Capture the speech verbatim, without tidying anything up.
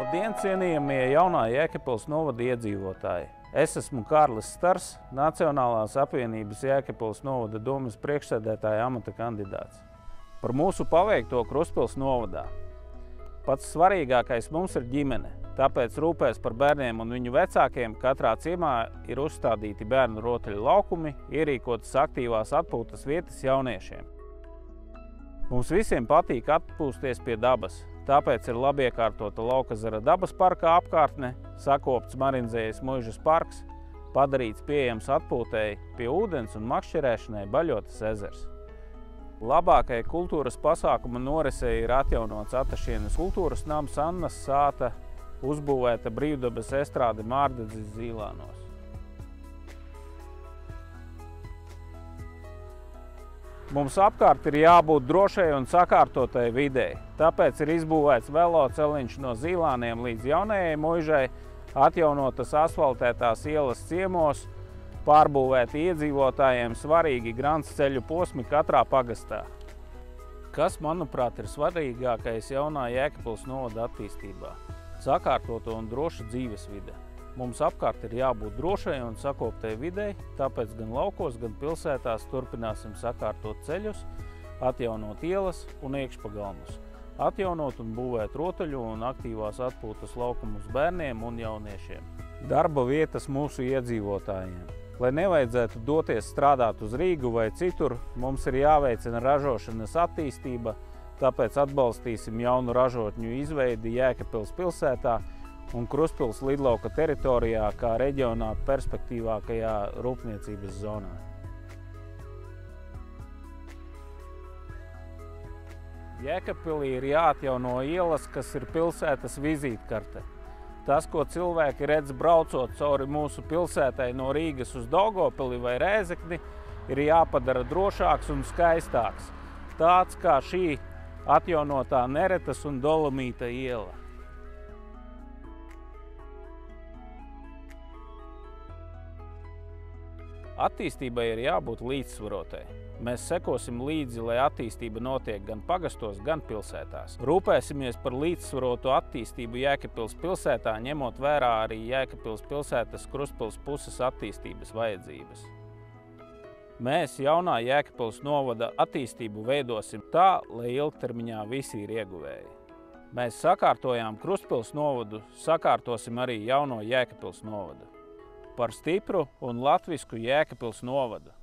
Labdien, cienījamie jaunā Jēkabpils novada iedzīvotāji! Es esmu Kārlis Stars, Nacionālās apvienības Jēkabpils novada domes priekšsēdētāja amata kandidāts. Par mūsu paveikto Krustpils novadā. Pats svarīgākais mums ir ģimene, tāpēc rūpēs par bērniem un viņu vecākiem. Katrā ciemā ir uzstādīti bērnu rotaļu laukumi, ierīkotas aktīvās atpūtas vietas jauniešiem. Mums visiem patīk atpūsties pie dabas, tāpēc ir labi iekārtota Laukazara dabas parka apkārtne, sakopts Marinzējas muižas parks, padarīts pieejams atpūtēji pie ūdens un makšķerēšanai Baļotas ezers. Labākai kultūras pasākuma norisei ir atjaunots Atašienes kultūras nams Annas sāta, uzbūvēta brīvdabas estrāde Mārdedzes Zīlānos. Mums apkārt ir jābūt drošai un sakārtotai videi, tāpēc ir izbūvēts veloceliņš no Zīlāniem līdz jaunajai muižai, atjaunotas asfaltētās ielas ciemos, pārbūvēti iedzīvotājiem svarīgi grants ceļu posmi katrā pagastā. Kas, manuprāt, ir svarīgākais jaunā Jēkabpils novada attīstībā? Sakārtota un droša dzīvesvide. Mums apkārt ir jābūt drošai un sakoptai videi, tāpēc gan laukos, gan pilsētās turpināsim sakārtot ceļus, atjaunot ielas un iekšpagalmus, atjaunot un būvēt rotaļu un aktīvās atpūtas laukumus bērniem un jauniešiem. Darba vietas mūsu iedzīvotājiem. Lai nevajadzētu doties strādāt uz Rīgu vai citur, mums ir jāveicina ražošanas attīstība, tāpēc atbalstīsim jaunu ražotņu izveidi Jēkabpils pilsētā un Krustpils lidlauka teritorijā kā reģionā perspektīvākajā rūpniecības zonā. Jēkabpilī ir jāatjauno ielas, kas ir pilsētas vizītkarte. Tas, ko cilvēki redz braucot cauri mūsu pilsētai no Rīgas uz Daugavpili vai Rēzekni, ir jāpadara drošāks un skaistāks. Tāds kā šī atjaunotā Neretas un Dolomīta iela. Attīstībai ir jābūt līdzsvarotai. Mēs sekosim līdzi, lai attīstība notiek gan pagastos, gan pilsētās. Rūpēsimies par līdzsvarotu attīstību Jēkabpils pilsētā, ņemot vērā arī Jēkabpils pilsētas Krustpils puses attīstības vajadzības. Mēs jaunā Jēkabpils novada attīstību veidosim tā, lai ilgtermiņā visi ir ieguvēji. Mēs sakārtojām Krustpils novadu, sakārtosim arī jauno Jēkabpils novadu. Par stipru un latvisku Jēkabpils novadu.